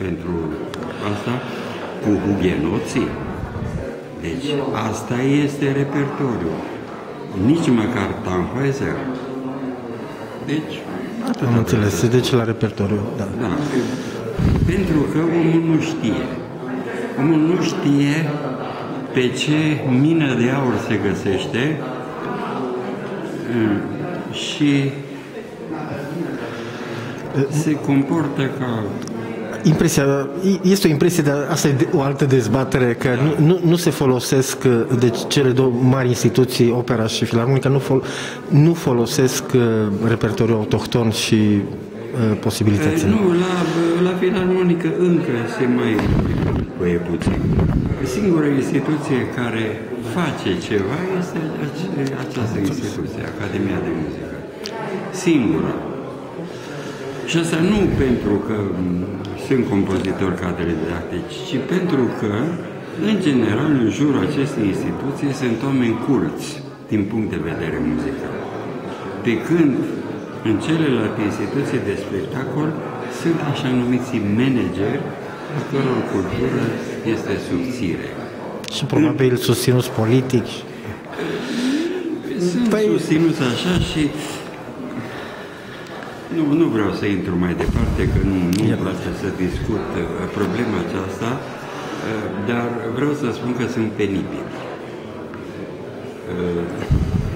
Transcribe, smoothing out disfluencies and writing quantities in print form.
pentru asta cu hugenoții. Deci asta este repertoriu. Nici măcar Tannhäuser. Deci, am înțeles, deci la repertoriu, da. Da. Pentru că omul nu știe. Omul nu știe pe ce mină de aur se găsește și se comportă ca... Este o impresie, dar asta e o altă dezbatere, că nu se folosesc, deci cele două mari instituții, opera și filarmonica, nu folosesc repertoriul autohton și posibilitățile. Nu, la filarmonică încă se mai băie puțin. Singura instituție care face ceva este această instituție, Academia de Muzică. Singura. Și asta nu pentru că sunt compozitori cadre didactici, ci pentru că, în general, în jurul acestei instituții sunt oameni culți din punct de vedere muzical. Pe când în celelalte instituții de spectacol sunt așa numiți manageri, a căror cultură este subțire. Și probabil susținuți politic. Sunt susținuți așa și nu vreau să intru mai departe, că nu-mi place să discut problema aceasta, dar vreau să spun că sunt penibili.